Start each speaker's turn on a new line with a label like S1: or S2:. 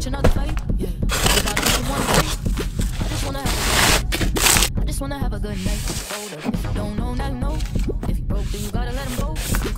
S1: watch another fight. Yeah, without a one fight. I just wanna have a good night. Hold up, if you don't know, now you know. If you broke, then you gotta let him go.